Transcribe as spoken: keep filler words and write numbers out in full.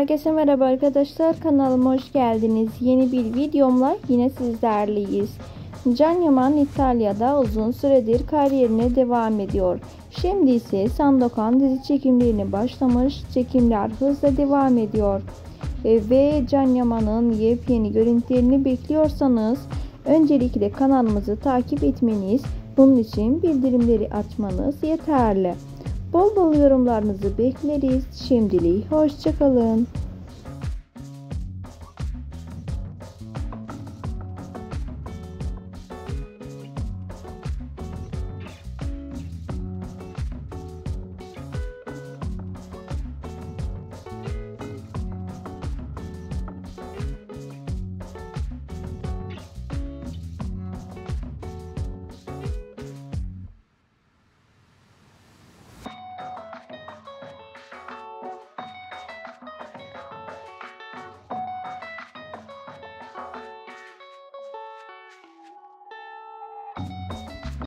Herkese merhaba arkadaşlar, kanalıma hoş geldiniz. Yeni bir videomla yine sizlerleyiz. Can Yâman İtalya'da uzun süredir kariyerine devam ediyor. Şimdi ise Sandokan dizi çekimlerine başlamış, çekimler hızla devam ediyor. E, ve Can Yâman'ın yepyeni görüntülerini bekliyorsanız öncelikle kanalımızı takip etmeniz, bunun için bildirimleri açmanız yeterli. Bol bol yorumlarınızı bekleriz. Şimdilik hoşça kalın.